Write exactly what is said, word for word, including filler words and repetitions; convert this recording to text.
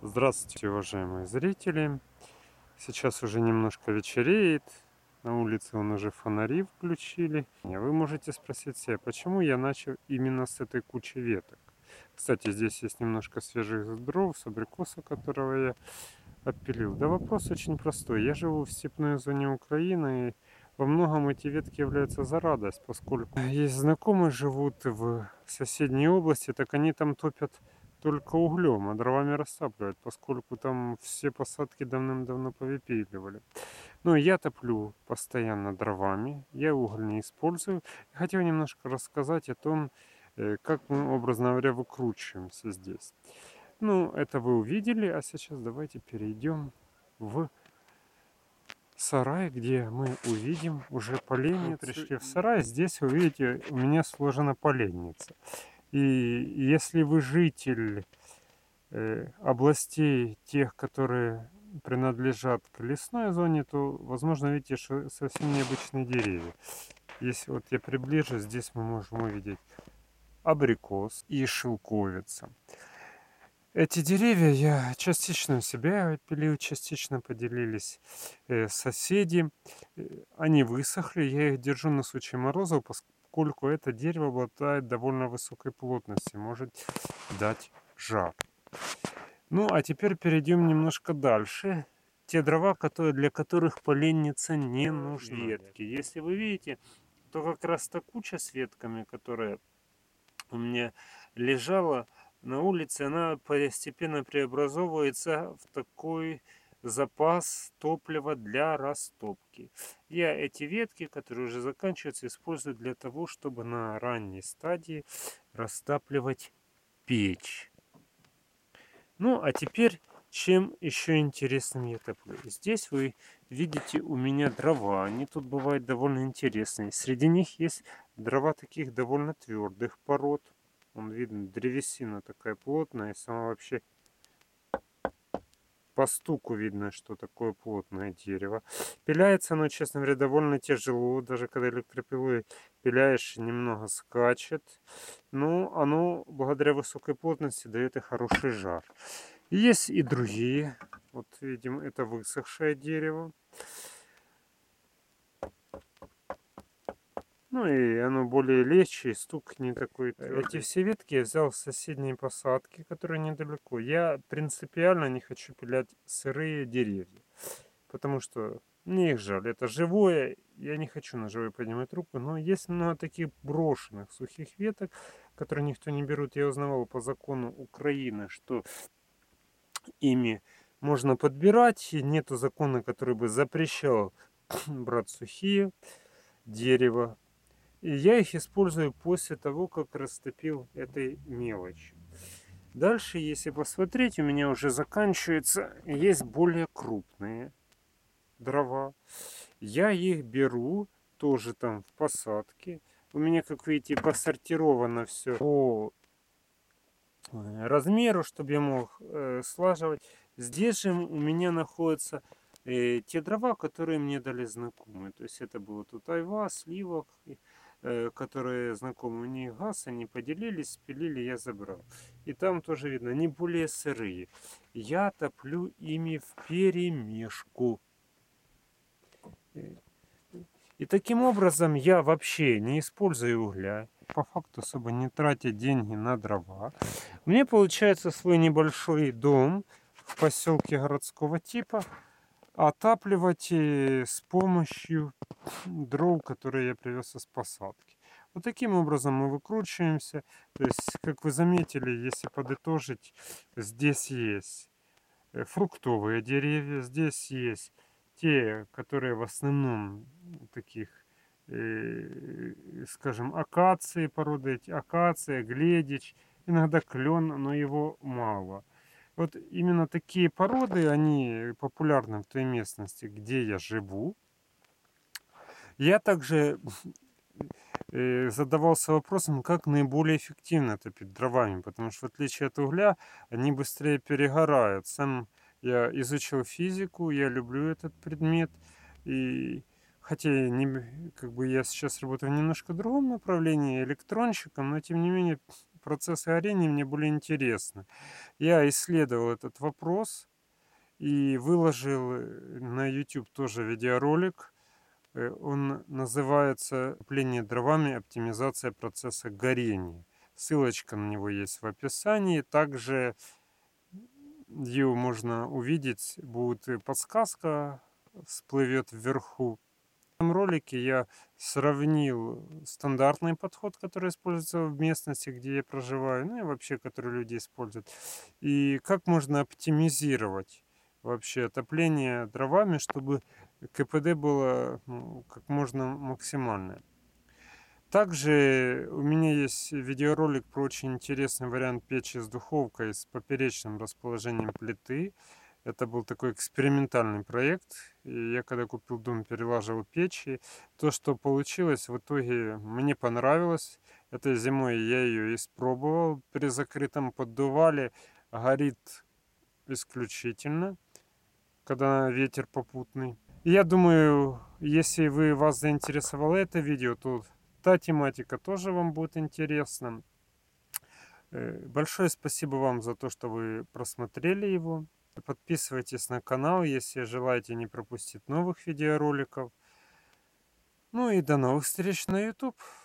Здравствуйте, уважаемые зрители. Сейчас уже немножко вечереет. На улице он уже фонари включили. Вы можете спросить себя, почему я начал именно с этой кучи веток. Кстати, здесь есть немножко свежих дров с абрикоса, которого я отпилил. Да вопрос очень простой. Я живу в степной зоне Украины, и во многом эти ветки являются за радость, поскольку есть знакомые живут в соседней области, так они там топят только углем, а дровами растапливают, поскольку там все посадки давным-давно повыпиливали. Ну, я топлю постоянно дровами, я уголь не использую. Хотел немножко рассказать о том, э, как мы, образно говоря, выкручиваемся здесь. Ну, это вы увидели, а сейчас давайте перейдем в сарай, где мы увидим уже поленницу. Мы пришли в сарай, здесь вы видите, у меня сложена поленница. И если вы житель э, областей, тех, которые принадлежат к лесной зоне, то, возможно, видите, что совсем необычные деревья. Если вот я приближу, здесь мы можем увидеть абрикос и шелковица. Эти деревья я частично у себя отпилил, частично поделились э, соседи. Э, Они высохли, я их держу на случай морозов, поскольку это дерево обладает довольно высокой плотностью, может дать жар. Ну, а теперь перейдем немножко дальше. Те дрова, которые, для которых поленница не нужна. Ветки. Если вы видите, то как раз та куча с ветками, которая у меня лежала на улице, она постепенно преобразовывается в такой запас топлива для растопки. Я эти ветки, которые уже заканчиваются, использую для того, чтобы на ранней стадии растапливать печь. Ну, а теперь, чем еще интересным я топлю. Здесь вы видите у меня дрова. Они тут бывают довольно интересные. Среди них есть дрова таких довольно твердых пород. Он видно, древесина такая плотная. И сама вообще по стуку видно, что такое плотное дерево. Пиляется оно, честно говоря, довольно тяжело. Даже когда электропилой пиляешь, немного скачет. Но оно, благодаря высокой плотности, дает и хороший жар. Есть и другие. Вот видим, это высохшее дерево. Ну и оно более легче, и стук не такой твердый. Эти все ветки я взял с соседней посадки, которые недалеко. Я принципиально не хочу пилять сырые деревья, потому что мне их жаль. Это живое, я не хочу на живое поднимать руку, но есть много таких брошенных сухих веток, которые никто не берут. Я узнавал по закону Украины, что ими можно подбирать. Нету закона, который бы запрещал брать сухие дерева. И я их использую после того, как растопил этой мелочью. Дальше, если посмотреть, у меня уже заканчивается. Есть более крупные дрова. Я их беру тоже там в посадке. У меня, как видите, посортировано все по размеру, чтобы я мог э, слаживать. Здесь же у меня находятся э, те дрова, которые мне дали знакомые. То есть это было тут айва, сливок, э, которые знакомые. У них газ, они поделились, спилили, я забрал. И там тоже видно, они более сырые. Я топлю ими в перемешку. И таким образом я вообще не использую угля. По факту особо не тратя деньги на дрова. Мне получается свой небольшой дом в поселке городского типа отапливать с помощью дров, которые я привез из посадки. Вот таким образом мы выкручиваемся. То есть, как вы заметили, если подытожить, здесь есть фруктовые деревья, здесь есть те, которые в основном таких, э, скажем, акации породы, акация, гледич, иногда клен, но его мало. Вот именно такие породы, они популярны в той местности, где я живу. Я также э, задавался вопросом, как наиболее эффективно топить дровами, потому что в отличие от угля, они быстрее перегорают. Сам я изучил физику, я люблю этот предмет, и хотя не, как бы я сейчас работаю в немножко другом направлении, электронщиком, но тем не менее процессы горения мне были интересны. Я исследовал этот вопрос и выложил э, на YouTube тоже видеоролик. Э, Он называется «Отопление дровами. Оптимизация процесса горения». Ссылочка на него есть в описании. Также его можно увидеть, будет и подсказка, всплывет вверху. В этом ролике я сравнил стандартный подход, который используется в местности, где я проживаю, ну и вообще, который люди используют, и как можно оптимизировать вообще отопление дровами, чтобы КПД было ну, как можно максимальное. Также у меня есть видеоролик про очень интересный вариант печи с духовкой с поперечным расположением плиты. Это был такой экспериментальный проект. И я когда купил дом, перелаживал печи. То, что получилось, в итоге мне понравилось. Этой зимой я ее испробовал. При закрытом поддувале горит исключительно, когда ветер попутный. И я думаю, если вы, вас заинтересовало это видео, то та тематика тоже вам будет интересна. Э, Большое спасибо вам за то, что вы просмотрели его. Подписывайтесь на канал, если желаете не пропустить новых видеороликов. Ну и до новых встреч на YouTube.